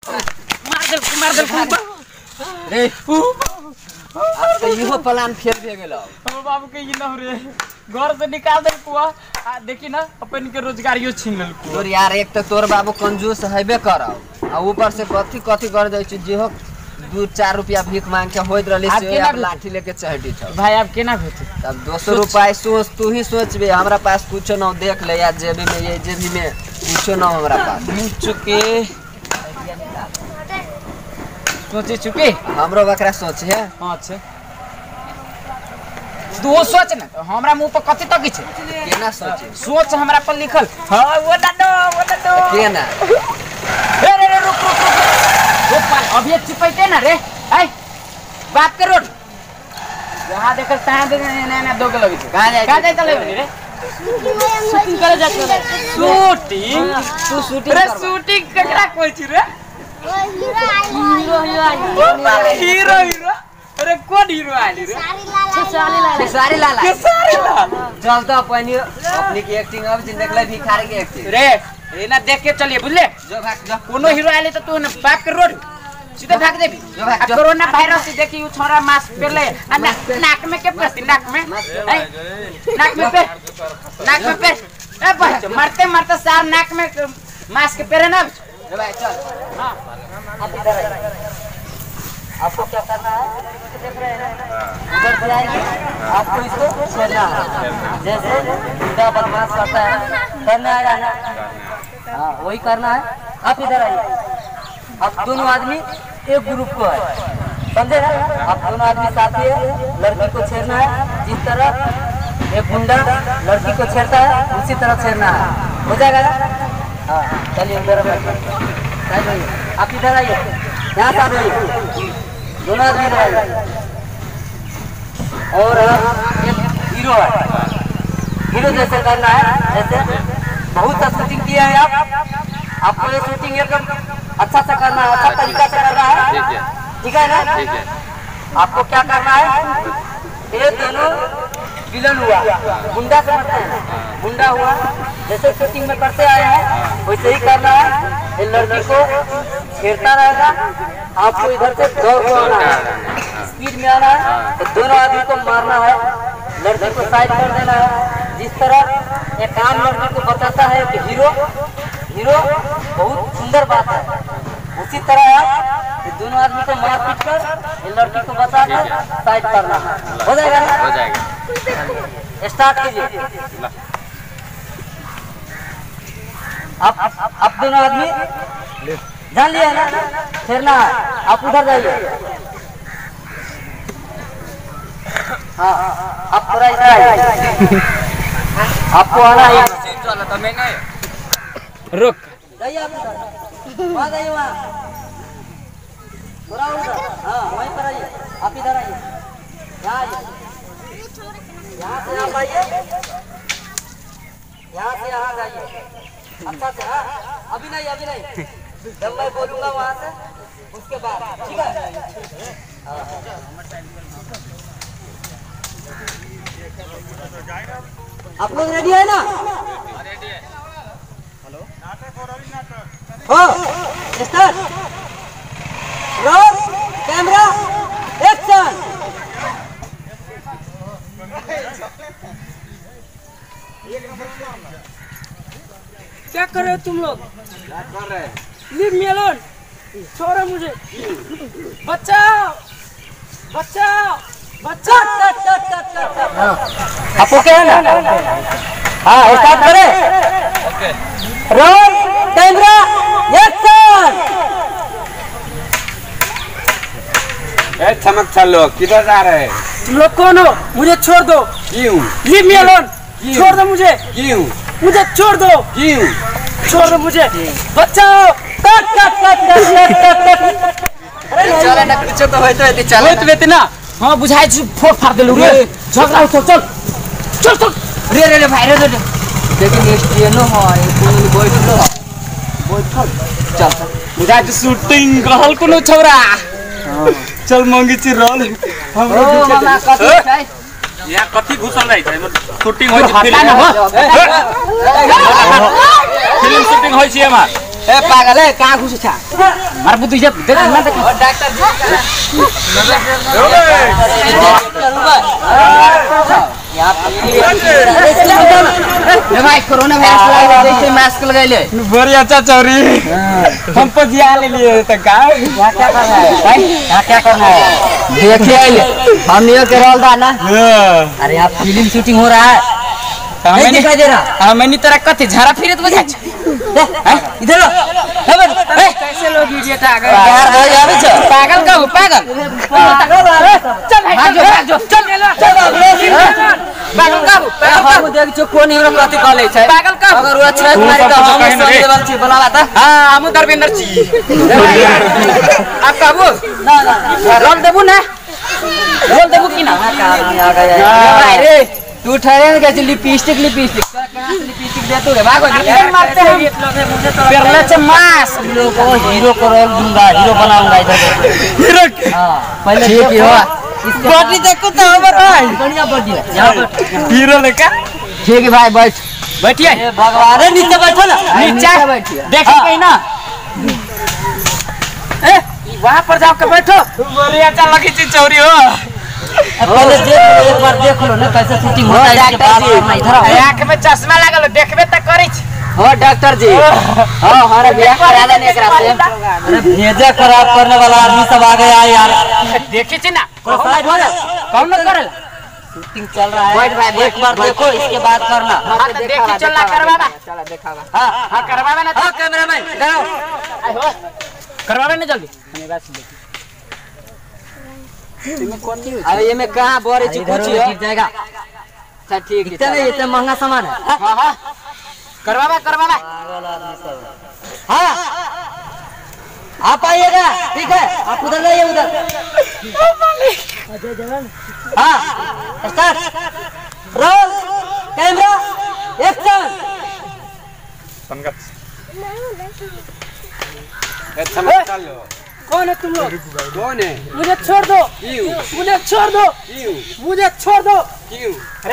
मार दे रे अब तो इहो प्लान फेल भे गेलो। हम बाबू के ई न रे घर से निकाल दे कुआ आ देखी ना अपन के रोजगारियो छीन लेल तोर यार एक तो तोर बाबू कंजूस हेबे करौ आ ऊपर से कथी कर जाय छी जे हो 2-4 रुपया भीख मांग के होइत रहली से अब लाठी लेके चढ़ी छ भाई अब केना होते तब 200 रुपया सोच तू ही सोचबे हमरा पास कुछ न देख ले यार जेबी में ये जेबी में कुछ न हमरा पास चुके सोचे चुके हमरो बकरा सोच है। हां छे तू सोच ना हमरा मुंह पर कथि तक छै केना सोचे सोच हमरा पर लिखल हां वो दादो केना रे रुक अभी चिपैते ना रे आई बात कर रोड जहां देख तहां दे ना दो के लगी कहां जाय तले रे शूटिंग करे जाके शूटिंग तू शूटिंग रे शूटिंग केकरा कोइ छी रे हीरो अरे कौन हीरो आली रे खेसारी लाल चल तो अपनी की एक्टिंग अब देख ले भिखारी के एक्टिंग रे एना देख के चलिए बुझले जो भाग जो कोनो हीरो आले तो तू बाप के रोड सीधे भाग देबी कोरोना वायरस से देखी उ छोरा मास्क पहले नाक में के पस्ती नाक में पे ए बच्चा मरते सार नाक में मास्क पहने ना भाई चल हां आप इधर आइए आपको क्या करना है देख रहे हैं ना उधर से आएंगे आपको इसको छेड़ना है जैसे गुंडा बदमाश करता है करना है ना हाँ वही करना है। आप इधर आइए आप दोनों आदमी एक ग्रुप को है समझे ना आप दोनों आदमी साथी है लड़की को छेड़ना है जिस तरह एक गुंडा लड़की को छेड़ता है उसी तरह छेड़ना है हो जाएगा ना। हाँ चलिए उधर आप इधर आइए यहाँ से आइए दोनों आदमी इधर आइए और एक हीरो है हीरो जैसे करना है जैसे बहुत सा शूटिंग किया है आपको ये शूटिंग एकदम अच्छा से करना है अच्छा तरीका से करना है ठीक है ना आपको क्या करना है ये दोनों विलन हुआ गुंडा से मरते हैं गुंडा हुआ जैसे शूटिंग में करते आए हैं वैसे ही करना है। ये लड़की को छेड़ता रहेगा आपको इधर से दौड़ को आना है स्पीड में आना है तो दोनों आदमी को मारना है लड़की को साइड कर देना है। जिस तरह एक आम लड़की को बताता है कि हीरो बहुत सुंदर बात है उसी तरह आप ये दोनों आदमी को मार पीट कर ये लड़की को बता कर साइड करना है। हो जाएगा ना हो जाएगा स्टार्ट कीजिए आप दोनों आदमी जान लिया ना छेड़ना है आप उधर जाइए हाँ आप थोड़ा इधर आइए आपको आना है रुक जाइए आप वहाँ जाइए वहाँ थोड़ा उधर हाँ वहीं पर आइए आप इधर आइए यहाँ आइए यहाँ से आप आइए यहाँ से यहाँ जाइए अच्छा से हाँ अभी नहीं जब मैं बोलूँगा वहाँ से उसके बाद ठीक है। आप लोग रेडी है ना हो स्टार्ट रोल कैमरा एक्शन क्या कर रहे हो तुम लोग लीव मी अलोन छोड़ो मुझे बचाओ आपको क्या है ना हाँ स्टार्ट करें रोल कैमरा एक्शन चमक चलो किधर जा रहे हैं तुम लोग कौन हो मुझे छोड़ दो क्यों लीव मी अलोन छोड़ दो मुझे क्यों मुझे छोड़ दो क्यों छोड़ दो मुझे बचाओ चले ना कुछ तो होय तो चले होत बेते ना हां बुझाय छु फोड़ फाड़ देलु रे झगड़ा चल रे भाई रे लेकिन स्टेनो है बैठल चल बुझाय छु शूटिंग रहल कोनो छौरा चल मंगी छि रोल हम मामा कथि छै यहाँ कथी घुसल रही है शूटिंग हटा ना फिल्म शूटिंग होय छै हमार ए पागल है कहाँ घुसे छा मार बुद्धि जब देख ना देख डॉक्टर ए भाई कोरोना वायरस लगा जैसे मास्क लगाइले बड़ी अच्छा चौरी हम पजिया ले लिए तो का क्या करना है भाई क्या करना है देखिए आइले हम नियो के रोल दा ना अरे आप फिल्म शूटिंग हो रहा है नहीं दिखाई दे रहा मैंने तेरा कथी झाड़ा फिरे तो बजा इधर कैसे लोग इडियट आ गए यार भाई आवे छ पागल का पागल चल भाग जो चल पागल का हम देख जो कोन हमरा कथि कहले छै पागल का अगर वो अच्छा मारी तो हम सब लेवल छी बोलावा त हां हम धर्मेंद्र छी आप काबू ना रोल देबू ना रोल देबू कि ना आ गया अरे तू ठहरे ना कैसे लिपस्टिक कहां से लिपस्टिक दे तू रे भागो मारते हैं पेरले से मास लोग को हीरो को रोल दूंगा हीरो बनाऊंगा इधर हीरो हां पहले ठीक हो बॉडी देखो तो हमारा बढ़िया बॉडी है यहां पर हीरो लेका ठीक है भाई बैठिए भगवान रे नीचे बैठो ना नीचे बैठिए देखिए कहीं ना ए वहां पर जाओ के बैठो बड़ी अच्छा लगी थी चौरी हो पहले एक बार देख लो ना कैसे शूटिंग होता है इसके बाद इधर आंख में चश्मा लागल देखबे त करै छी हो डॉक्टर जी हां हमारा बियाह करा देने एकरा से अरे भेजा खराब करने वाला आदमी सब आ गया यार देखी छी ना साइड हो जा कौन न करेला शूटिंग चल रहा है एक बार देखो इसके बाद करना हां देखी चला करवाना चला दिखावा हां करवावे ना हां कैमरामैन इधर आओ करवावे ना जल्दी अरे ये में कहां बोरे छी कुछ गिर जाएगा अच्छा ठीक है इतना ये महंगा सामान है हां हां करवावा पागल आदमी सब हां आप आइएगा ठीक है आप उधर जाइए उधर हां स्टार्ट रोल कैमरा एक्शन कौन है तुम लोग कौन है मुझे छोड़ दो मुझे छोड़ दो मुझे छोड़ दो क्यों अरे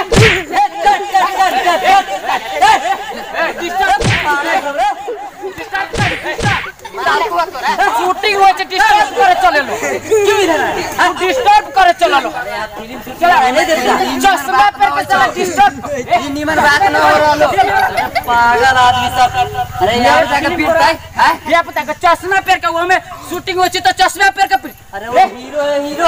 शूटिंग हो छै डिस्टर्ब करे चले लो क्यों इधर डिस्टर्ब करे चले लो फिल्म शूटिंग नहीं देता चश्मा पर के चला डिस्टर्ब निमन बात न हो रहलो पागल आदमी सब अरे यार जाके पीटता है ये पता का चश्मा पर के वो में शूटिंग हो छै तो चश्मा पर के अरे वो हीरो है हीरो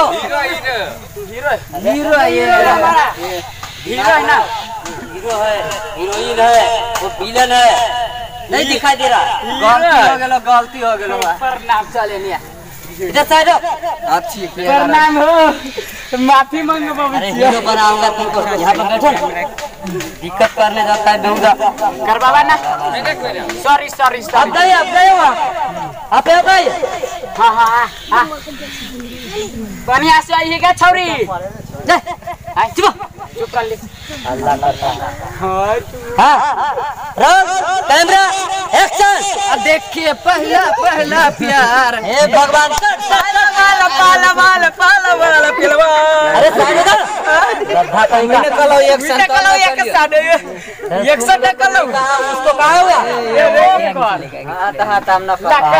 हीरो है ये हमारा हीरो है ना हीरो है हीरोइन है वो विलन है नहीं दिखाई दे रहा गलती हो गेलो प्रणाम चले निया इधर साइड हां ठीक है प्रणाम हो माफी मांगो बाबू अरे हीरो बनाऊंगा तुमको यहां पर बैठो ना दिक्कत करने जाता है बेहुदा करवावा ना सॉरी आप गए वहां आप गए हां हां हां बढ़िया से आइएगा छौरी चुप कर ले अल्लाह करता हां रोल कैमरा एक्शन अब देखिए पहला प्यार हे भगवान पाला पिलवा अरे साइड इधर गधा कहीं का कलो एक्शन कलो उसको कहा हुआ हाथ हम ना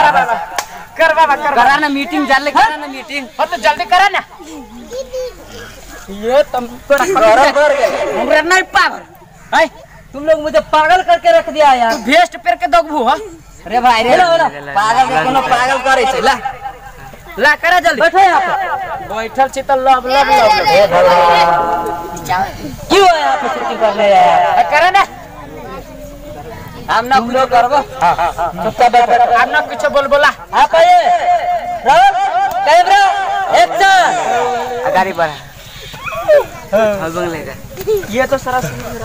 करवा ना मीटिंग जल्दी करा ना मीटिंग हो तो जल्दी करा ना ये तुम हमरा नहीं पागल है तुम लोग मुझे पागल करके रख दिया यार वेस्ट पेर के दगबू हो अरे भाई रे पागल के कोनो पागल करे छै ला करा जल्दी बैठो यहां पे बैठल छी तो लव हे भगवान क्यों है यहां पे शूटिंग करने यार करा ना हम ना लोग करबो चुपचाप बैठो हम ना कुछ बोला आप आइए रोल कैमरा एक्शन गाड़ी बढ़ा ये तो सारा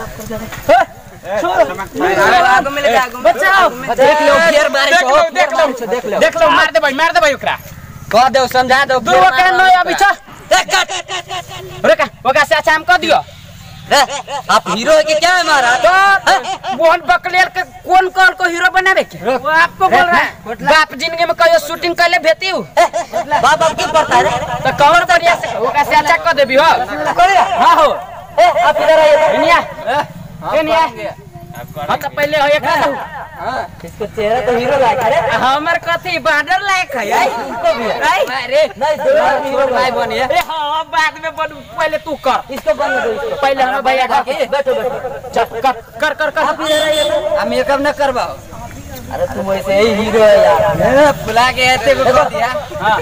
आगो में लेके बचाओ देख लो फिर बारिश हो देख लो मार दे भाई ओकरा कह दो समझा दो दू ओकरा नय अभी छ रुका ओकरा से अच्छा हम कह दियो आप हीरो है कि क्या है हमारा तो मोहन बकलेर के कौन कॉल को हीरो बनावे के वो आपको बोल रहा है बाप जिंदगी में कहियो शूटिंग कर ले भेती हूं बाप अब क्यों पड़ता है तो कौन बढ़िया से ओकरा से अच्छा कह देबी हो हां हो आप इधर आइए दुनिया दुनिया हां तो पहले हो एक इसका चेहरा तो हीरो लायक है। हमर कथी बॉर्डर लायक है इसको भी है। अरे नहीं दोनों हीरो लायक बनिए। अरे हाँ बाद में बन, पहले तू कर। इसको बनने दो इसको। पहले हमें भैया का बैठो बैठो। चल कर कर कर आप इधर आइए तो। हम मेकअप न करवाओ। अरे तुम वैसे ही हीरो है यार। बुला के ऐसे को कर दिया। हां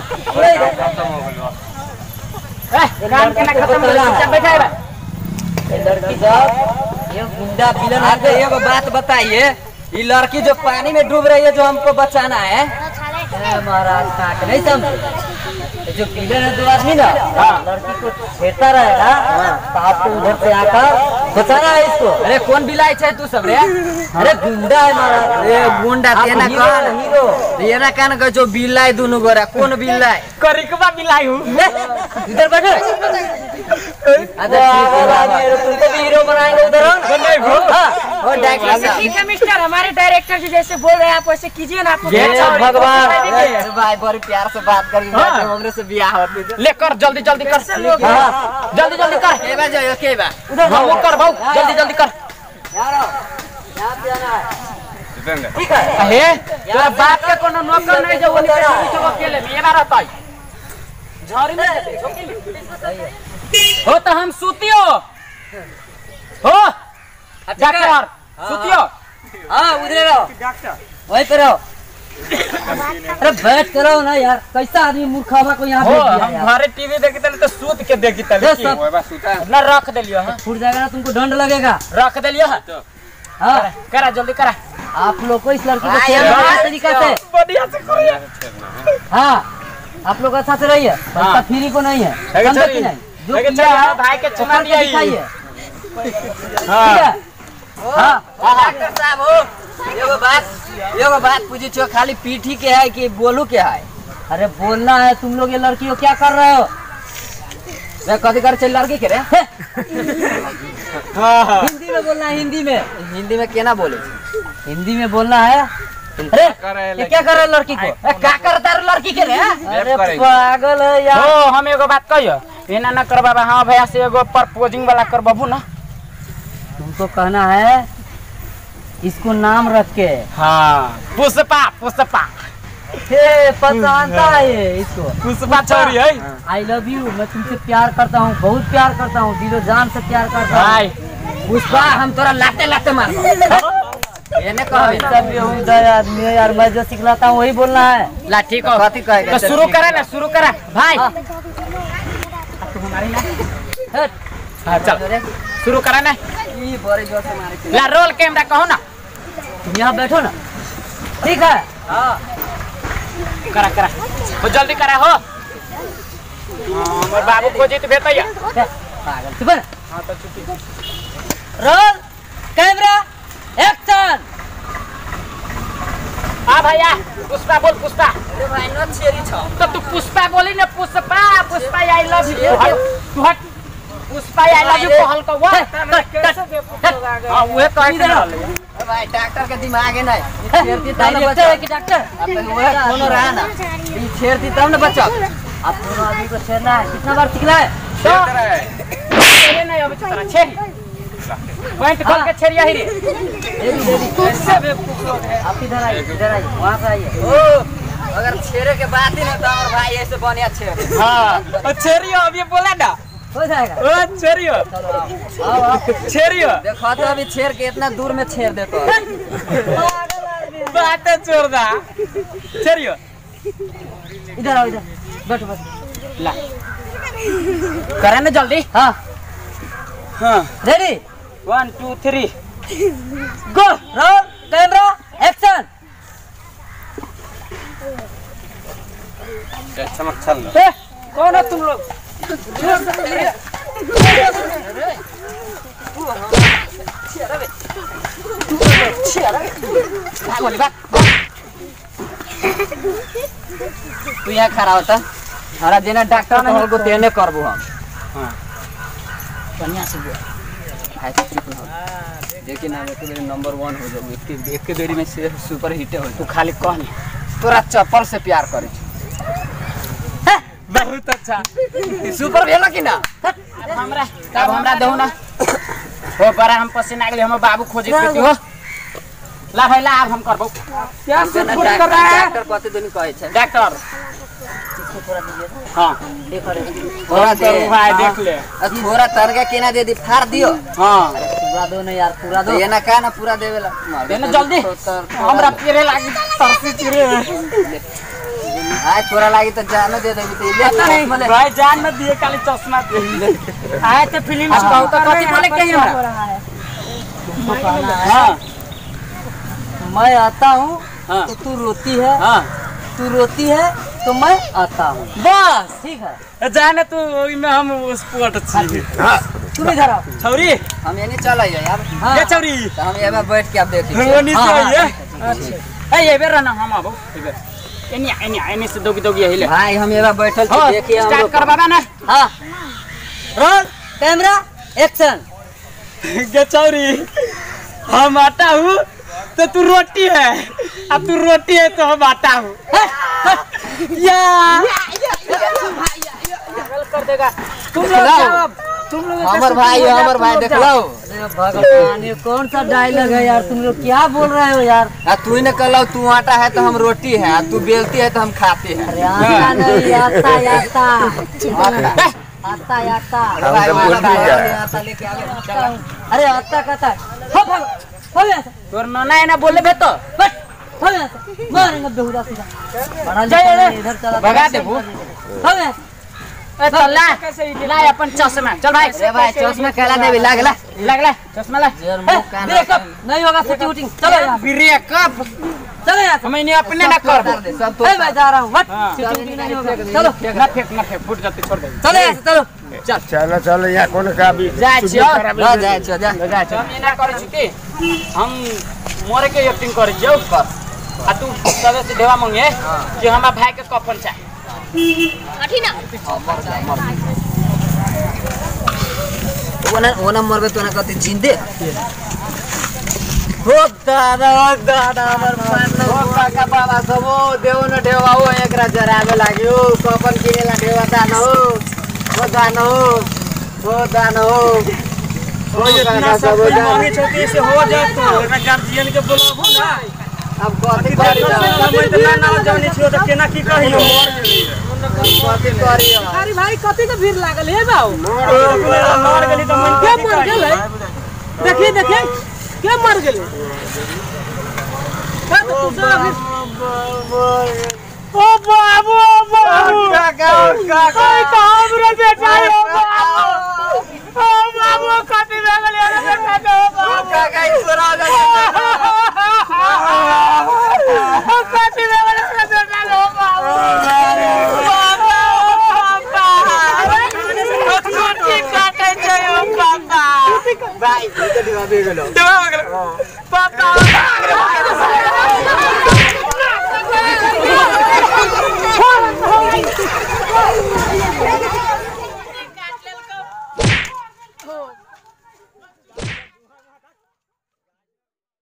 काम के ना खत्म हो गया। चल बैठा है। ये लड़की साहब ये गुंडा विलन आप है। ये बात बताइए, ये लड़की जो पानी में डूब रही है जो हमको बचाना है, महाराज काट नहीं समझे। जो विलन है 2 आदमी ना लड़की को छेड़ता रहेगा तो आपको उधर से आकर बचाना है इसको। अरे कौन बिलाई छे तू सब रे? अरे गुंडा है महाराज। अरे गुंडा आप तेना हीरो कौन? है, हीरो। ये ना कान का जो बिलाई दोनों गोरा कौन बिलाई? करिकबा मिलाई हूं। इधर बैठो। तुमको भी हीरो बनाएंगे उधर। और डायरेक्टर साहब ठीक है मिस्टर, हमारे डायरेक्टर जी जैसे बोल रहे हैं आप वैसे कीजिए ना। आपको ये भगवान। अरे भाई बड़ी प्यार से बात करी हमरे से बियाह होती है। ले कर जल्दी जल्दी कर। हाँ। जल्दी जल्दी कर। के बा जो के बा उधर हम वो कर भाऊ जल्दी जल्दी कर। यारो यहाँ पे आना है। ठीक है। हे तोरा बाप के कोनो नौकर नहीं जो ओनी के अकेले में ये बार रहता है। झाड़ी में हो तो हम सुतियो हो डॉक्टर सुतियो। हाँ उधर रहो। वहीं पे रहो। अरे बैठ के रहो ना यार। कैसा आदमी मूर्खावा को यहाँ हो भेज दिया हम यार। घरे टीवी देखी तले तो सूत के देखी तले ये सब ना रख देलियो हां फूट जाएगा ना तुमको दंड लगेगा। रख देलियो हां हाँ करा जल्दी करा। आप लोग को इस लड़की को छेड़ना है तरीका से। बढ़िया से करिए। हाँ आप लोग अच्छा से रहिए। पैसा फ्री को नहीं है। है समझे कि नहीं? जो किया है भाई के वो चुना करके दिया दिखाइए। हां ठीक है? हाँ डॉक्टर साहब हो एगो बात पूछी छो, खाली पीठी के है कि बोलू के है? अरे बोलना है। तुम लोग ये लड़की को क्या कर रहे हो? मैं कथी कर चल लड़की के रे? हां हिंदी में बोलना है। हिंदी में। हिंदी में केना बोले? हिंदी में बोलना है। अरे ये क्या कर रहे हो लड़की को? का करता रे लड़की के रे? अरे पागल है यार। हो हम एगो बात कहियो एना ना कर बाबा। हां भैया से एगो प्रपोजिंग वाला कर बाबू ना। तुमको कहना है इसको नाम रख के। हां पुष्पा पुष्पा हे पहचानता है ये इसको। पुष्पा छोरी है। I love you. मैं तुमसे प्यार करता हूँ, बहुत प्यार करता हूँ, दिलो जान से प्यार करता हूँ। भाई पुष्पा हम तोरा लाते लाते मार एने कहबे सब बेहुदा आदमी है यार। मैं जो सिखलाता हूँ वही बोलना है। ला ठीक हो कथी कहेगा? तो शुरू करा ना शुरू करा भाई। हाँ। तू हमारी ना हट। हां चल शुरू करा ना। ई बड़े जोर से मारे के ला रोल कैमरा कहो ना। तुम यहाँ बैठो ना। ठीक है। हां करा करा हो जल्दी करा हो। हमर बाबू खोजित भेटैया। पागल चुप रह। हां तो चुप। Roll camera action. हां भैया पुष्पा बोल पुष्पा। अरे भाई न छेरी छ तो तू पुष्पा बोली ना Pushpa Pushpa I love you. तू हट पुष्पा आई लव यू कहल का वाह। हां वो कह के ना ले। अरे भाई डॉक्टर के दिमाग है नहीं छेरती तब न डायरेक्टर बचा। है कि डॉक्टर? अब वो कोनो रहा ना ई छेरती तब न बचा। आप दोनों आदमी को छेड़ना है। कितना बार सिखला है? तेरे नहीं अब तेरा छेरी पॉइंट खोल के छेरिया ही रे। कैसे बेवकूफ लोग है। आप इधर आइए, इधर आइए, वहाँ से आइए। ओ अगर छेरे के बात ही ना तो हमारे भाई ऐसे बढ़िया छेर। हां छेरियो अब ये बोला ना। हो जाएगा। ओ छेरियो आओ आओ। छेरियो देखो तो अभी छेर के इतना दूर में छेर देतो। बात छोड़ दा छेरियो। इधर आओ, इधर बैठो बैठो। ला करे ना जल्दी। हाँ हां ready 1 2 3 go. Roll camera action. चमक चल। ए कौन हो तुम लोग? तू यहाँ खड़ा होता हमारा जेना डॉक्टर ने हमको तेने करबो हम। हां बढ़िया से बोल भाई चुप रहो। देखिए ना एक बेरी नंबर 1 हो जाओ। एक के बेरी में से सुपर हिट हो। तू खाली कह नहीं। तोरा चप्पल से प्यार करे छी। बहुत अच्छा सुपर भेलो कि ना? अब हमरा दहो ना हो पर हम पसीना गेले हम बाबू खोजे के हो। ला भाई ला अब हम करबो क्या से फोन कर रहा है डॉक्टर कहते दोनों कहे छे डॉक्टर हां थोड़ा दे भाई देख ले थोड़ा तरगा केना दे दी फाड़ दियो हां पूरा दो ना यार पूरा दो ये ना का ना पूरा देवेला देना जल्दी हमरा पेरे लागी तरसी चिरे आय थोड़ा लागी तो जानो दे देबी तो पता नहीं भाई जान न दिए खाली चश्मा दे आए तो फिल्म कहू तो कथि बोले के हमरा हां मैं आता हूँ हाँ। तो तू रोती है हां तू रोती है तो मैं आता हूँ बस ठीक है जाने तू में हम उस पोट छी तुम इधर आओ छौरी हम ये नहीं चल आइए यार ये छौरी तो हम ये बैठ के आप देख लीजिए वो नीचे आइए अच्छा ए ये बेर ना हम आबो ए बेर एनी से दोगी दोगी हिले भाई हम ये बैठल छी हाँ, देखिए हम स्टार्ट लोग करवाबा ना हां रोल कैमरा एक्शन गे छौरी हम आटा हूँ तो तू रोटी है अब तू रोटी है तो हम आटा हूँ या कर देगा तुम लोग दिखलाओ। जाओ अब। तुम लोग हमर भाई हो हमर भाई देख लो अरे भगवान ये कौन सा डायलॉग है यार तुम लोग क्या बोल रहे हो यार तू ही ने कहलो तू आटा है तो हम रोटी है तू बेलती है तो हम खाते हैं अरे आता नहीं आता आता आता लेके आ गए अरे आता कहता हो गया तोर नाना है ना बोले भे तो हो गया मारेंगे बेहुदा सीधा बड़ा जय रे। इधर चला भगा दे भू। हो गया ए तो ला ला अपन चश्मा चल भाई अरे भाई चश्मा कहला देबी लागला लग चश्मा ला ब्रेकअप नहीं होगा शूटिंग वूटिंग चलो यार ब्रेकअप चलो यार हमें नहीं अपने ना कर सब तो मैं जा रहा हूँ हट हाँ। शूटिंग नहीं होगा चलो ना फेंक फुट जाते छोड़ दे चलो यार चलो चलो चलो यहाँ कौन का भी जाए छियो जा जा जा जाए छियो हम एना करे छी कि हम मोरे के एक्टिंग करे छियो आ तू सबे से देवा मंगे कि हमरा भाई के कफन चाहिए ओना मरबे तो ना कति जिंदे हो दादा हमर पार्टनर काका बाबा सब हो देव न देवा हो एकरा जराबे लाग्यो कपन किनेला देवा दान हो इतना सब मांगे छोटे से हो जाए तो ना गार्जियन के बोलाबो ना अब कथि करी हम इतना ना जाने छियो तो केना की कहियो कथि करी अरे भाई कथी के भीड़ लागल है बाऊ मार गेली तो मन के मर गेलै देखिए देखिए के मर गेलै ओ बाबू काका ओए तो हमरे बेटा है ओ बाबू कथि भे गेलै रे बेटा के काका छोरा कथि भे गेलै रे बेटा लो भाई तो दिवा दे गेलो पापा